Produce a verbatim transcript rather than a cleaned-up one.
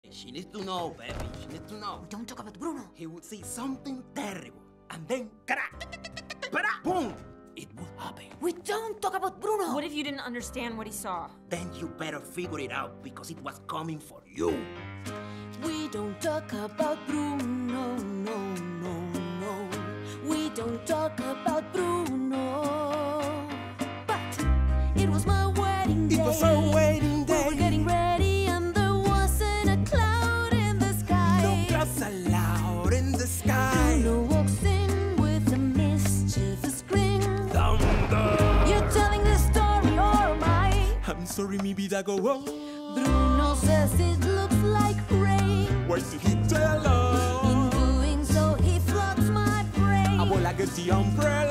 She needs to know, baby. She needs to know. Don't talk about Bruno. He would say something terrible, and then, crack, boom, it would happen. We don't talk about Bruno. What if you didn't understand what he saw? Then you better figure it out, because it was coming for you. We don't talk about Bruno, no, no, no. We don't talk about Bruno. But it was my wedding day. It was our wedding day. We were getting ready and there wasn't a cloud in the sky. No clouds allowed in the sky. Bruno walks in with a mischievous grin. Thunder. You're telling this story or am I? I'm sorry, mi vida, go on. Bruno says it looks like rain. Why did he tell us? In doing so, he floods my brain. Abuela, get the umbrella.